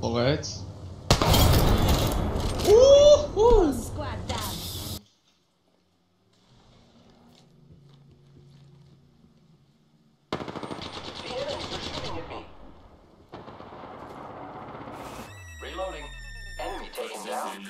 Alright. Squad down. The enemies are shooting at me. Reloading. Enemy taken down.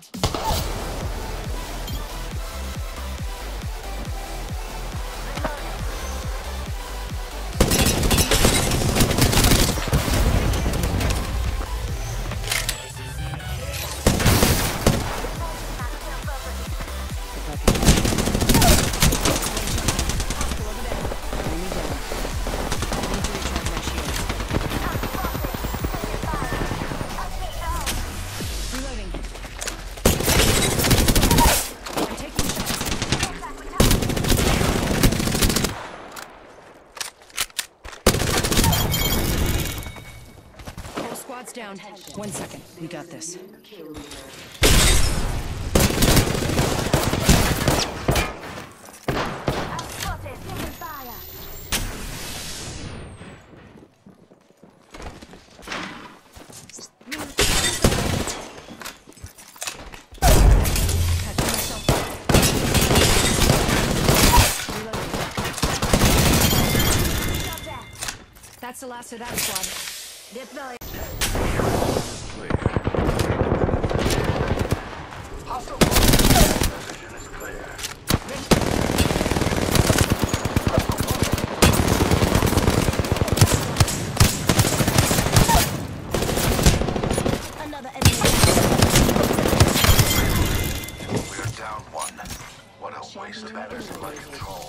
Squad's down. 1 second. We got this. That's the last of that squad. Deploy. Hostile position is clear. Another enemy. We're down one. What a waste of matters in my control.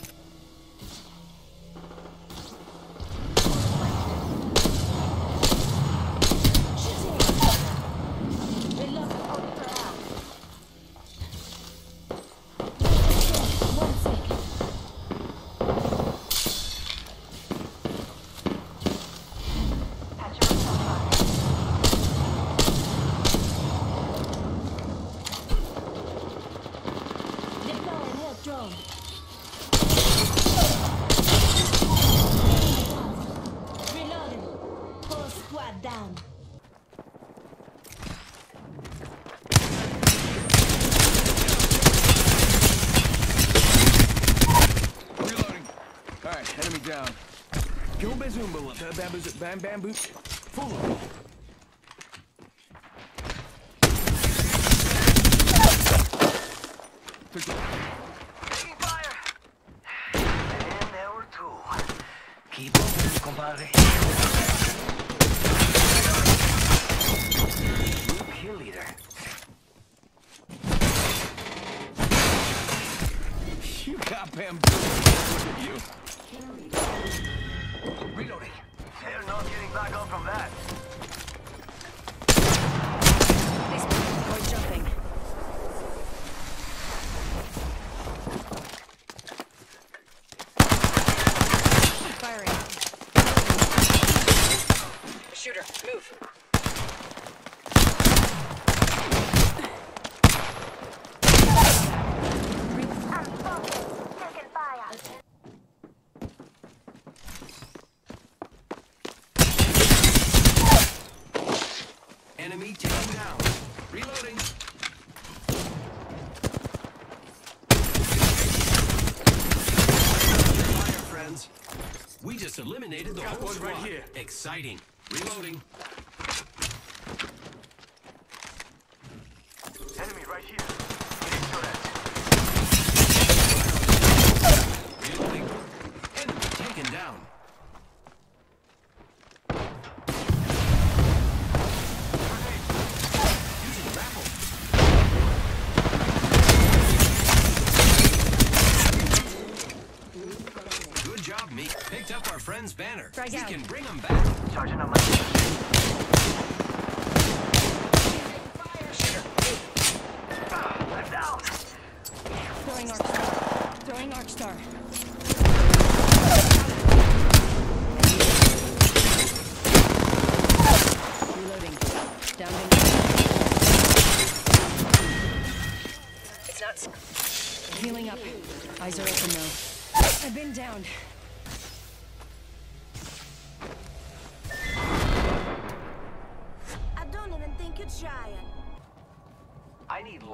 Drone. Reloading. Whole squad down. Reloading. Alright, enemy down. Go bazumba, bamboo. Full. Taking fire! And there were two. Keep open, compadre. New kill leader. You got bamboo. Look at you. Reloading. They're not getting back up from that. We're jumping. Firing. Shooter, move. Enemy taken down. Reloading. Fire, friends. We just eliminated the whole squad. Right here. Exciting. Reloading. Enemy right here. Getting shot at. Reloading. Enemy taken down. Using grapple. Good job, me. Picked up our friend's banner. Frag We out. can bring them back. Charging on my I'm down. Throwing arc star. Throwing arc star. Reloading. Down in. It's nuts. Healing up. Eyes are open now. I've been downed.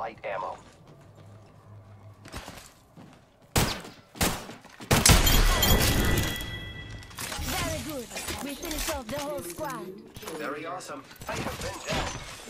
light ammo. Very good. We finished off the whole squad. Very awesome. I have been down.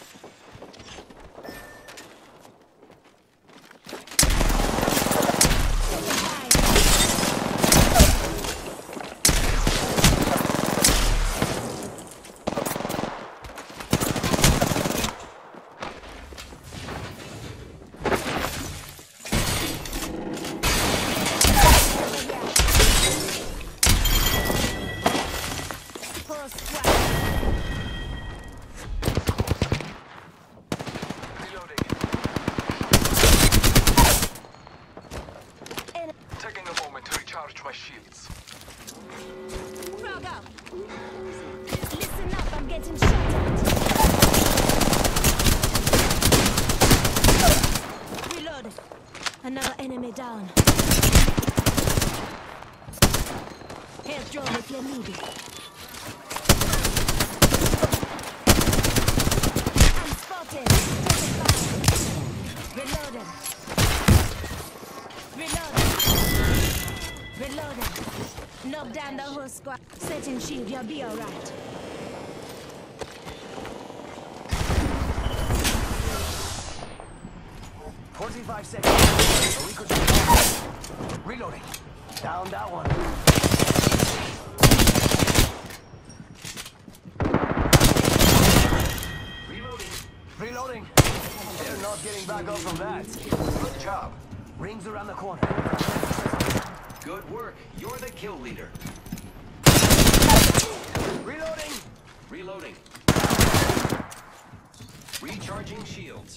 Whole squad. Taking a moment to recharge my shields. Frog up. Listen up, I'm getting shot at. Reload. Another enemy down. Head drone if you need it. I'm spotted. 35. Reloading. Reloading. Reloading. Knock down the whole squad. Setting shield, you'll be alright. Forty-five seconds. A week or two. Reloading. Down that one. Reloading. They're not getting back up from that. Good job. Rings around the corner. Good work. You're the kill leader. Reloading. Reloading. Recharging shields.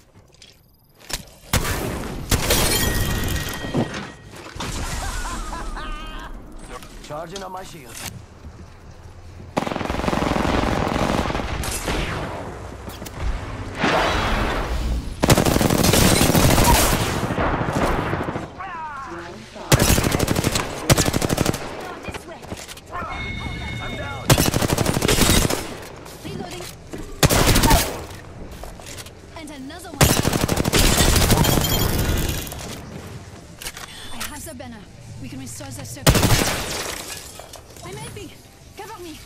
Charging on my shield. Go this way. I'm down. Reloading. And another one. I have the banner. We can restore the circle. I'm helping. Cover me.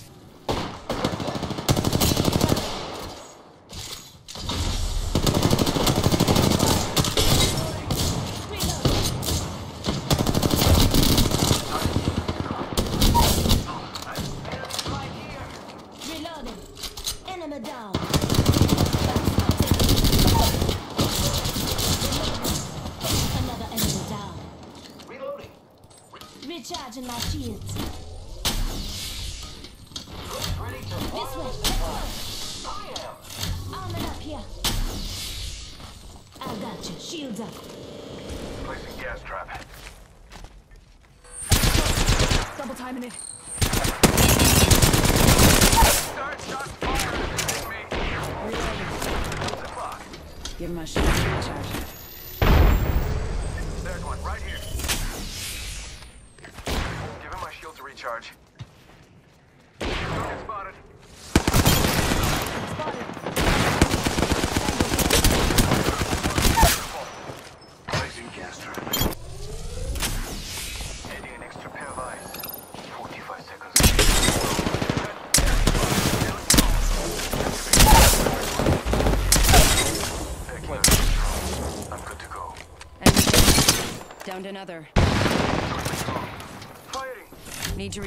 Reloading. Enemy down. Another enemy down. Reloading. Recharging my shields. Ready to This way. I am. Arming up here. I got you. Shields up. Placing gas trap. Double timing it. Start fire! Hit me! The clock. Give him a shot to recharge. There's one, right here. Give him my shield to recharge. Target spotted. Placing gas trap. Adding an extra pair of eyes. 45 seconds. I'm good to go. Enemy downed another. Firing! Need to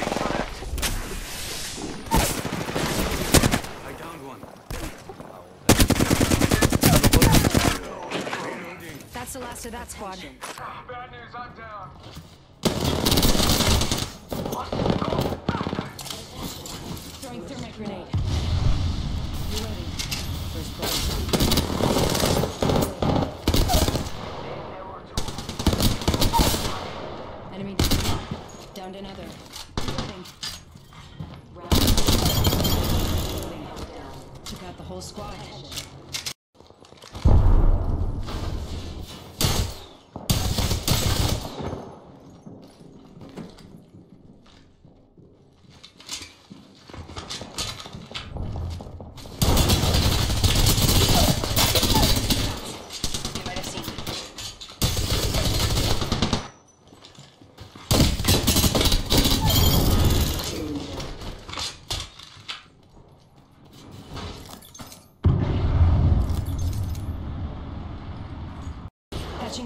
I downed one. That's the last of that squad. Bad news, I'm down. Throwing thermite grenade. Reloading. First blood. Enemy downed another. Reloading. Reloading. Took out the whole squad.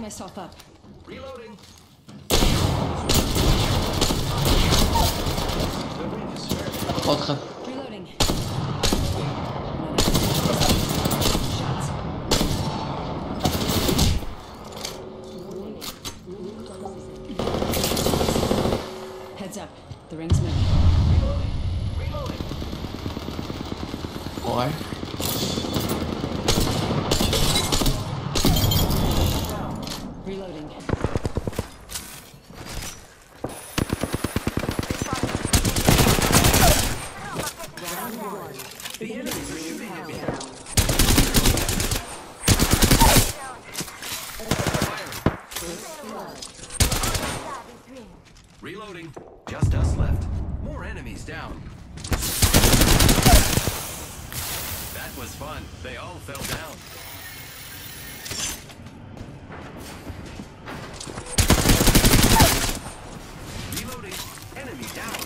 myself up. Reloading. Autre. Reloading. Heads up. The ring's moving. Ouais. Reloading. The enemies are shooting at me. Reloading. Just us left. More enemies down. That was fun. They all fell down. Reloading. Enemy down.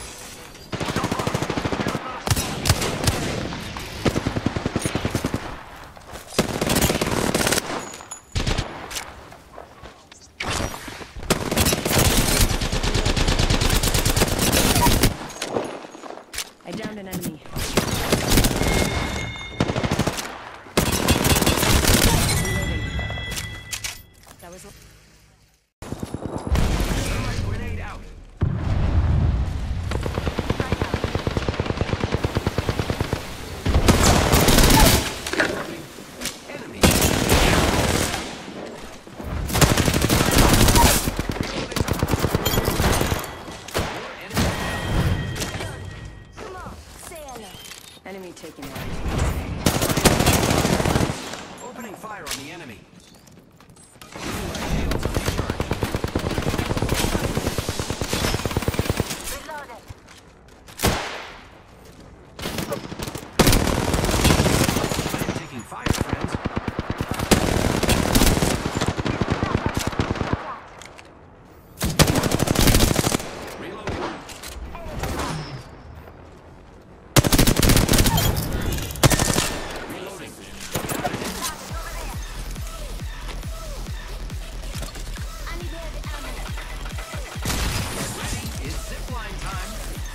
I downed an enemy. Reloading. That was. Thermite grenade out. Reloading. Enemy. Come on, say hello. Enemy taken out. Opening fire on the enemy. Reloaded. I am taking fire, friends. Reloading. Reloading. I need heavy ammo. Ready? It's zipline time.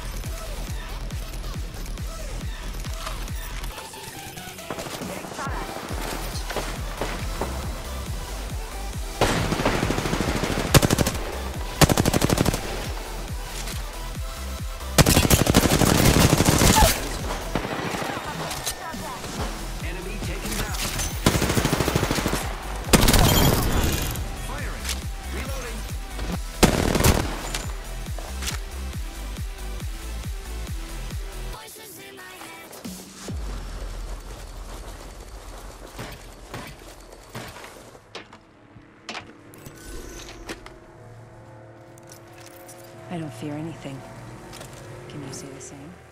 Enemy taken down. Firing. Reloading. Voices in my head. I don't fear anything. Can you say the same?